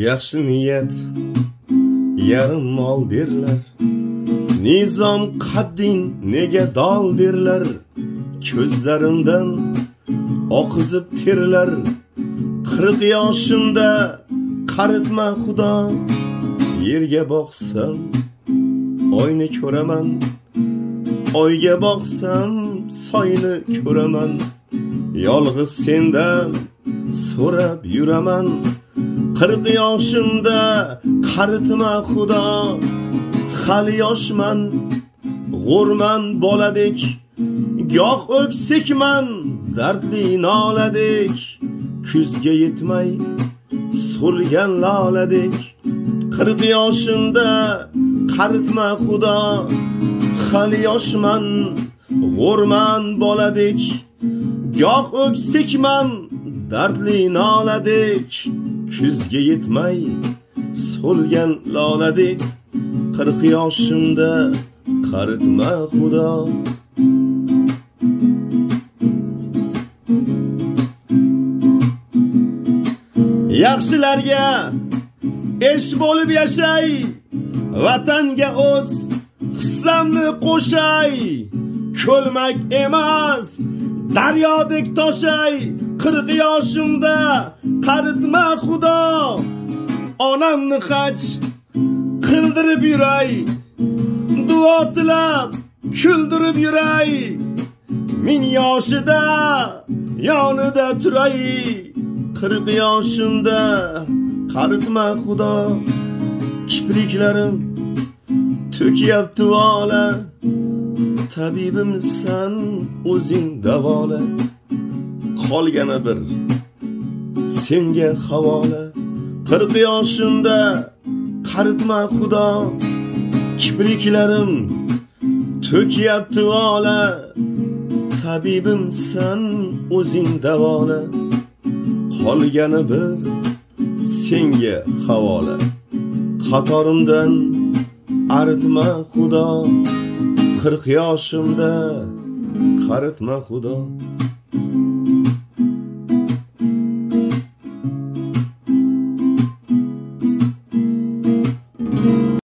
yaxshi niyat yarim mol derlar. Nizom qadding nega dol derlar. Ko'zlarimdan oqizib terlar. 40 yoshimda qaritma xudo. Yerga boqsam oyni ko'raman. Oyga boqsam soyni ko'raman. Yolg'iz sendan so'rab yuraman. 40 yoshimda qaritma xudo. Hali yoshman, g'o'rman boladek. Goh o'ksikman, dardli noladek. Kuzga yetmay so'lgan loladek. 40 yoshimda qaritma xudo. Hali yoshman, g'o'rman boladek. Goh o'ksikman, dardli noladek. Kuzga yetmay so'lgan loladek. 40 yoshimda qaritma xudo. Yaxshilarga esh bo'lib yashay. Vatanga o'z hissamni qo'shay. Ko'lmak emas, daryodek toshay. 40 yoshimda qaritma xudo. Onamni haj qildirib yuray. Duo tilab kuldirib yuray. 1000 yoshida yonida turay. 40 yoshimda qaritma xudo. Kipriklarim to'kyapti vola. Tabibimsan o'zing davola. Qolgani bir senga havola. 40 yoshimda qaritma xudo. Kipriklarim to'kyapti vola. Tabibimsan o'zing davola. Qolgani bir senga havola. Qatorimdan aritma xudo. 40 yoshimda qaritma xudo.